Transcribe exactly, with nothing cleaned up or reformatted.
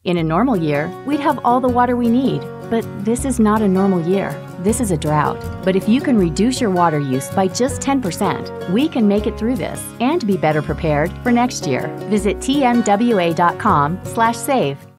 In a normal year, we'd have all the water we need, but this is not a normal year. This is a drought. But if you can reduce your water use by just ten percent, we can make it through this and be better prepared for next year. Visit T M W A dot com slash save.